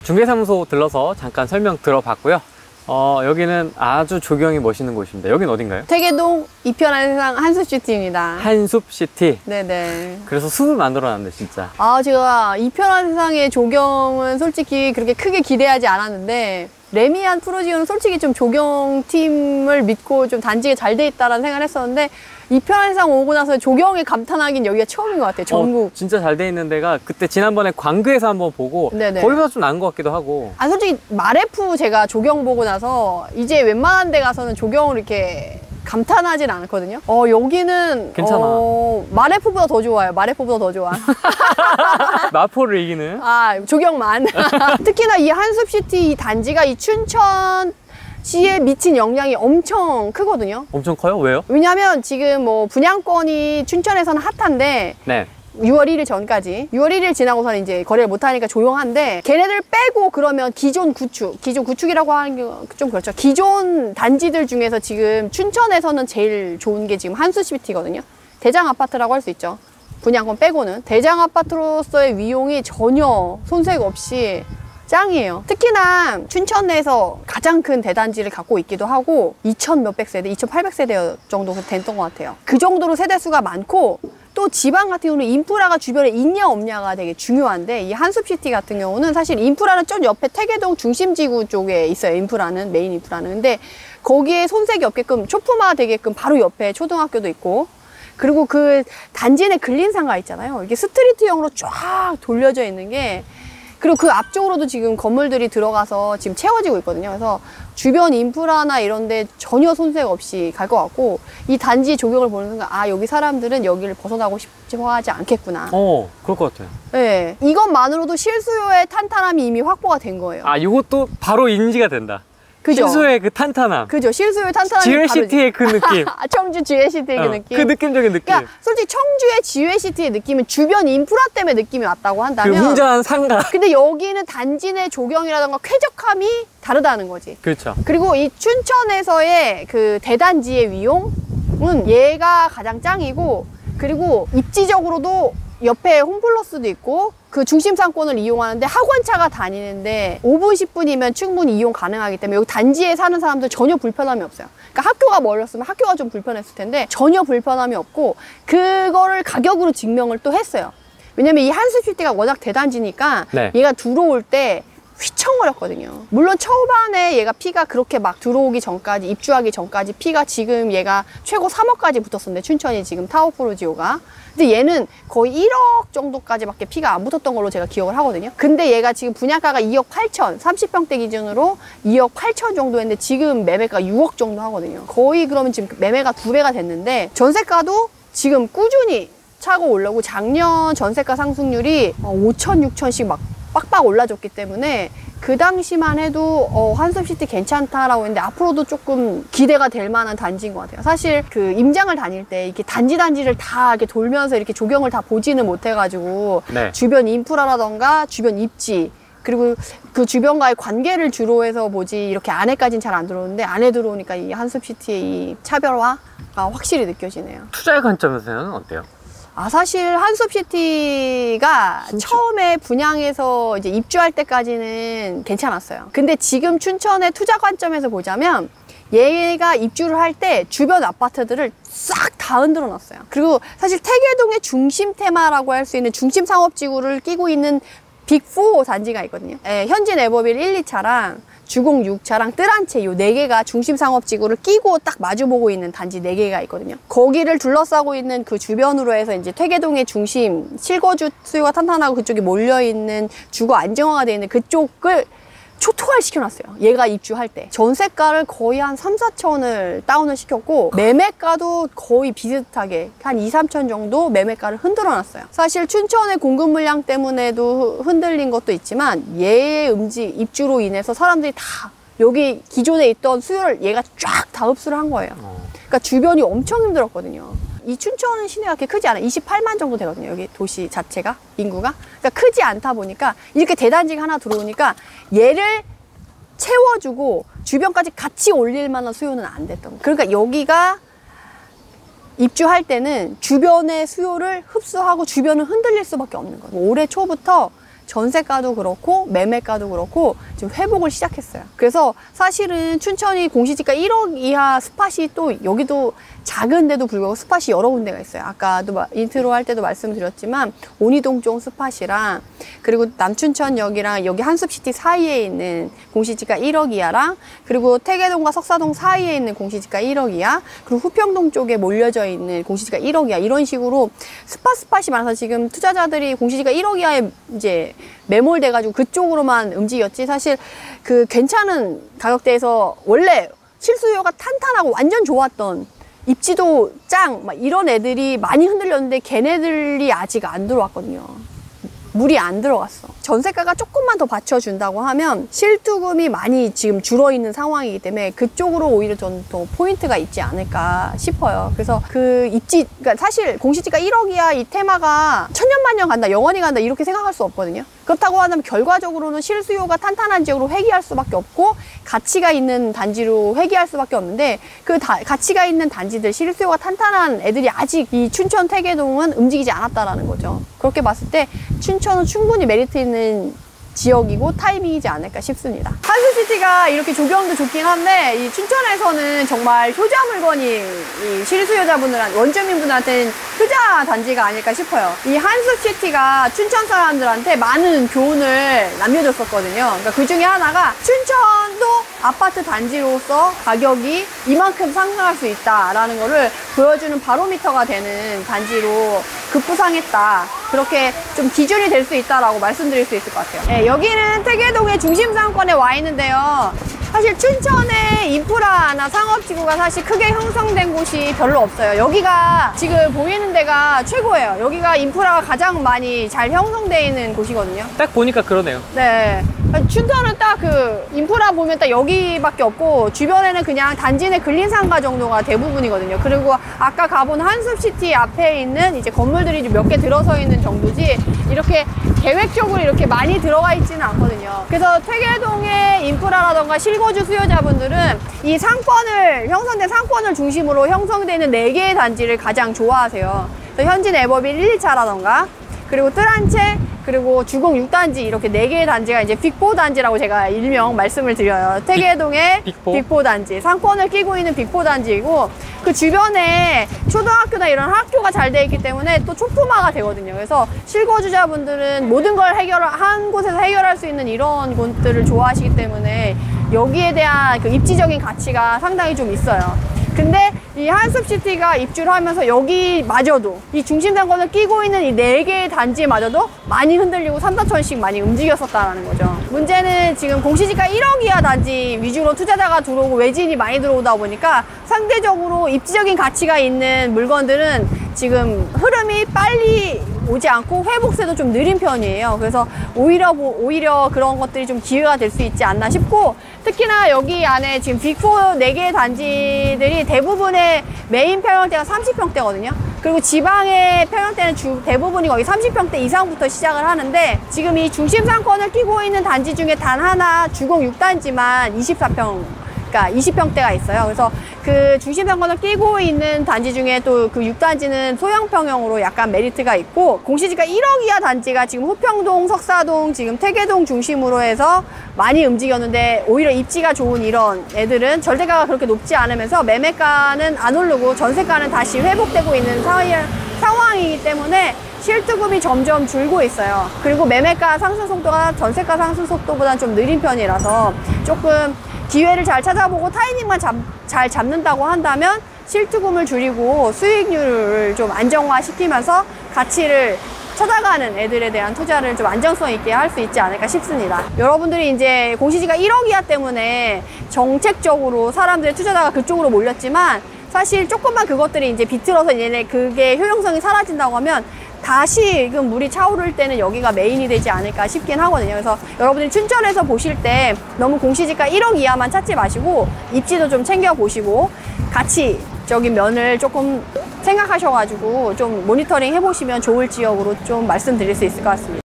중개사무소 들러서 잠깐 설명 들어봤고요. 여기는 아주 조경이 멋있는 곳입니다. 여긴 어딘가요? 태계동 이편한 세상 한숲시티입니다. 한숲시티. 네네. 그래서 숲을 만들어놨네 진짜. 제가 이편한 세상의 조경은 솔직히 그렇게 크게 기대하지 않았는데 레미안 프로지오는 솔직히 좀 조경팀을 믿고 좀 단지가 잘 돼 있다라는 생각을 했었는데 이편한 세상 오고 나서 조경에 감탄하긴 여기가 처음인 것 같아요. 전국. 진짜 잘 돼 있는 데가 그때 지난번에 광교에서 한번 보고 네네. 거기서 좀 나은 것 같기도 하고. 솔직히 마레프 제가 조경 보고 나서 이제 웬만한 데 가서는 조경을 이렇게 감탄하진 않거든요. 여기는 괜찮아. 마레프보다 더 좋아요. 마레프보다 더 좋아. 마포를 이기는. 조경만. 특히나 이 한숲시티 이 단지가 이 춘천시에 미친 영향이 엄청 크거든요. 엄청 커요? 왜요? 왜냐하면 지금 뭐 분양권이 춘천에서는 핫한데 네. 6월 1일 전까지 6월 1일 지나고서는 이제 거래를 못하니까 조용한데 걔네들 빼고 그러면 기존 구축이라고 하는 게 좀 그렇죠. 기존 단지들 중에서 지금 춘천에서는 제일 좋은 게 지금 한숲시티거든요. 대장 아파트라고 할 수 있죠. 분양권 빼고는 대장 아파트로서의 위용이 전혀 손색 없이 짱이에요. 특히나 춘천 내에서 가장 큰 대단지를 갖고 있기도 하고 2,000 몇백 세대, 2,800세대 정도 됐던 것 같아요. 그 정도로 세대수가 많고 또 지방 같은 경우는 인프라가 주변에 있냐 없냐가 되게 중요한데 이 한숲시티 같은 경우는 사실 인프라는 좀 옆에 태계동 중심지구 쪽에 있어요. 인프라는 메인 인프라는. 근데 거기에 손색이 없게끔 초품화 되게끔 바로 옆에 초등학교도 있고 그리고 그 단지 내 근린상가 있잖아요. 이게 스트리트형으로 쫙 돌려져 있는 게 그리고 그 앞쪽으로도 지금 건물들이 들어가서 지금 채워지고 있거든요. 그래서 주변 인프라나 이런 데 전혀 손색 없이 갈 것 같고 이 단지 조경을 보는 순간 여기 사람들은 여기를 벗어나고 싶어 하지 않겠구나. 그럴 것 같아요. 네, 이것만으로도 실수요의 탄탄함이 이미 확보가 된 거예요. 이것도 바로 인지가 된다. 그죠? 실수요의 그 탄탄함. 그죠? 실수요의 탄탄함이 지웨시티의 그 느낌. 청주 지웨시티의 그 느낌. 그 느낌적인 느낌. 그러니까 솔직히 청주의 지웨시티의 느낌은 주변 인프라 때문에 느낌이 왔다고 한다면 그 웅장한 상가. 근데 여기는 단지 내 조경이라던가 쾌적함이 다르다는 거지. 그렇죠. 그리고 이 춘천에서의 그 대단지의 위용은 얘가 가장 짱이고 그리고 입지적으로도 옆에 홈플러스도 있고 그 중심 상권을 이용하는데 학원차가 다니는데 5분 10분이면 충분히 이용 가능하기 때문에 여기 단지에 사는 사람들 전혀 불편함이 없어요. 그러니까 학교가 멀었으면 학교가 좀 불편했을 텐데 전혀 불편함이 없고 그거를 가격으로 증명을 또 했어요. 왜냐면 이 한숲시티가 워낙 대단지니까 네. 얘가 들어올 때 휘청거렸거든요. 물론 초반에 얘가 피가 그렇게 막 들어오기 전까지 입주하기 전까지 피가 지금 얘가 최고 3억까지 붙었었는데 춘천이 지금 타워프로지오가 근데 얘는 거의 1억 정도까지밖에 피가 안 붙었던 걸로 제가 기억을 하거든요. 근데 얘가 지금 분양가가 2억 8천 30평대 기준으로 2억 8천 정도 했는데 지금 매매가 6억 정도 하거든요. 거의 그러면 지금 매매가 2배가 됐는데 전세가도 지금 꾸준히 차고 올라오고 작년 전세가 상승률이 5천 6천씩 막 빡빡 올라줬기 때문에 그 당시만 해도 한숲시티 괜찮다라고 했는데 앞으로도 조금 기대가 될 만한 단지인 것 같아요. 사실 그 임장을 다닐 때 이렇게 단지를 다 이렇게 돌면서 이렇게 조경을 다 보지는 못해가지고 네. 주변 인프라라던가 주변 입지 그리고 그 주변과의 관계를 주로 해서 보지 이렇게 안에까지는 잘 안 들어오는데 안에 들어오니까 이 한숲시티의 이 차별화가 확실히 느껴지네요. 투자의 관점에서는 어때요? 사실 한숲시티가 처음에 분양해서 이제 입주할 때까지는 괜찮았어요. 근데 지금 춘천의 투자 관점에서 보자면 얘가 입주를 할 때 주변 아파트들을 싹 다 흔들어 놨어요. 그리고 사실 태계동의 중심 테마라고 할 수 있는 중심 상업지구를 끼고 있는 빅4 단지가 있거든요. 현진 에버빌 1, 2차랑 주공 6차랑 뜰한채 요 4개가 중심 상업지구를 끼고 딱 마주보고 있는 단지 4개가 있거든요. 거기를 둘러싸고 있는 그 주변으로 해서 이제 태계동의 중심, 실거주 수요가 탄탄하고 그쪽에 몰려있는 주거 안정화가 되어 있는 그쪽을 초토화를 시켜놨어요. 얘가 입주할 때. 전세가를 거의 한 3, 4천을 다운을 시켰고 매매가도 거의 비슷하게 한 2, 3천 정도 매매가를 흔들어놨어요. 사실 춘천의 공급 물량 때문에도 흔들린 것도 있지만 얘의 입주로 인해서 사람들이 다 여기 기존에 있던 수요를 얘가 쫙 다 흡수를 한 거예요. 그러니까 주변이 엄청 힘들었거든요. 이 춘천 시내가 그렇게 크지 않아요. 28만 정도 되거든요. 여기 도시 자체가 인구가. 그러니까 크지 않다 보니까 이렇게 대단지가 하나 들어오니까 얘를 채워주고 주변까지 같이 올릴 만한 수요는 안 됐던 거예요. 그러니까 여기가 입주할 때는 주변의 수요를 흡수하고 주변을 흔들릴 수밖에 없는 거예요. 올해 초부터 전세가도 그렇고 매매가도 그렇고 지금 회복을 시작했어요. 그래서 사실은 춘천이 공시지가 1억 이하 스팟이 또 여기도 작은데도 불구하고 스팟이 여러 군데가 있어요. 아까도 인트로 할 때도 말씀드렸지만 온이동 쪽 스팟이랑 그리고 남춘천역이랑 여기 한숲시티 사이에 있는 공시지가 1억 이하랑 그리고 태계동과 석사동 사이에 있는 공시지가 1억 이하 그리고 후평동 쪽에 몰려져 있는 공시지가 1억 이하 이런 식으로 스팟이 많아서 지금 투자자들이 공시지가 1억 이하에 이제 매몰돼 가지고 그쪽으로만 움직였지 사실 그 괜찮은 가격대에서 원래 실수요가 탄탄하고 완전 좋았던 입지도 짱 막 이런 애들이 많이 흔들렸는데 걔네들이 아직 안 들어왔거든요. 물이 안 들어갔어. 전세가가 조금만 더 받쳐준다고 하면 실투금이 많이 지금 줄어있는 상황이기 때문에 그쪽으로 오히려 전 더 포인트가 있지 않을까 싶어요. 그래서 그 입지, 그러니까 사실 공시지가 1억 이하 이 테마가 천년만년 간다, 영원히 간다 이렇게 생각할 수 없거든요. 그렇다고 하면 결과적으로는 실수요가 탄탄한 지역으로 회귀할 수밖에 없고 가치가 있는 단지로 회귀할 수밖에 없는데 그 가치가 있는 단지들 실수요가 탄탄한 애들이 아직 이 춘천 태계동은 움직이지 않았다라는 거죠. 그렇게 봤을 때 춘천은 충분히 메리트 있는 지역이고 타이밍이지 않을까 싶습니다. 한숲시티가 이렇게 조경도 좋긴 한데 이 춘천에서는 정말 효자 물건이 이 실수요자분들한테 원주민분들한테는 효자 단지가 아닐까 싶어요. 이 한숲시티가 춘천 사람들한테 많은 교훈을 남겨줬었거든요. 그러니까 그 중에 하나가 춘천도 아파트 단지로서 가격이 이만큼 상승할 수 있다라는 거를 보여주는 바로미터가 되는 단지로 급부상했다. 그렇게 좀 기준이 될 수 있다라고 말씀드릴 수 있을 것 같아요. 네, 여기는 태계동의 중심 상권에 와 있는데요. 사실 춘천의 인프라나 상업지구가 사실 크게 형성된 곳이 별로 없어요. 여기가 지금 보이는 데가 최고예요. 여기가 인프라가 가장 많이 잘 형성되어 있는 곳이거든요. 딱 보니까 그러네요. 네. 춘천은 딱 그 인프라 보면 딱 여기밖에 없고 주변에는 그냥 단지 내 근린상가 정도가 대부분이거든요. 그리고 아까 가본 한숲시티 앞에 있는 이제 건물들이 몇 개 들어서 있는 정도지 이렇게 계획적으로 이렇게 많이 들어가 있지는 않거든요. 그래서 태계동의 인프라라던가 실거주 수요자분들은 이 상권을 형성된 상권을 중심으로 형성되는 4개의 단지를 가장 좋아하세요. 그래서 현진 에버빌 1, 2차라던가 그리고 뜰한채 그리고 주공 6단지 이렇게 4개의 단지가 이제 빅4 단지라고 제가 일명 말씀을 드려요. 태계동의 빅4 단지, 상권을 끼고 있는 빅4 단지이고 그 주변에 초등학교나 이런 학교가 잘 돼 있기 때문에 또 촉토마가 되거든요. 그래서 실거주자분들은 모든 걸 한 곳에서 해결할 수 있는 이런 곳들을 좋아하시기 때문에 여기에 대한 그 입지적인 가치가 상당히 좀 있어요. 근데 이 한숲시티가 입주를 하면서 여기마저도 이 중심상권을 끼고 있는 이 4개의 단지마저도 많이 흔들리고 3, 4천씩 많이 움직였었다는 거죠. 문제는 지금 공시지가 1억 이하 단지 위주로 투자자가 들어오고 외지인이 많이 들어오다 보니까 상대적으로 입지적인 가치가 있는 물건들은 지금 흐름이 빨리 오지 않고 회복세도 좀 느린 편이에요. 그래서 오히려 그런 것들이 좀 기회가 될 수 있지 않나 싶고 특히나 여기 안에 지금 빅4 4개의 단지들이 대부분의 메인 평형대가 30평대거든요. 그리고 지방의 평형대는 대부분이 거의 30평대 이상부터 시작을 하는데 지금 이 중심 상권을 끼고 있는 단지 중에 단 하나 주공 6단지만 24평 그러니까 20평대가 있어요. 그래서 그 중심 상권을 끼고 있는 단지 중에 또 그 6단지는 소형평형으로 약간 메리트가 있고 공시지가 1억 이하 단지가 지금 후평동, 석사동, 지금 태계동 중심으로 해서 많이 움직였는데 오히려 입지가 좋은 이런 애들은 절대가가 그렇게 높지 않으면서 매매가는 안 오르고 전세가는 다시 회복되고 있는 상황이기 때문에 실투금이 점점 줄고 있어요. 그리고 매매가 상승 속도가 전세가 상승 속도보다 좀 느린 편이라서 조금 기회를 잘 찾아보고 타이밍만 잘 잡는다고 한다면 실투금을 줄이고 수익률을 좀 안정화시키면서 가치를 찾아가는 애들에 대한 투자를 좀 안정성 있게 할 수 있지 않을까 싶습니다. 여러분들이 이제 공시지가 1억 이하 때문에 정책적으로 사람들의 투자자가 그쪽으로 몰렸지만 사실 조금만 그것들이 이제 비틀어서 얘네 그게 효용성이 사라진다고 하면 다시 그 물이 차오를 때는 여기가 메인이 되지 않을까 싶긴 하거든요. 그래서 여러분들이 춘천에서 보실 때 너무 공시지가 1억 이하만 찾지 마시고 입지도 좀 챙겨보시고 가치적인 면을 조금 생각하셔가지고 좀 모니터링 해보시면 좋을 지역으로 좀 말씀드릴 수 있을 것 같습니다.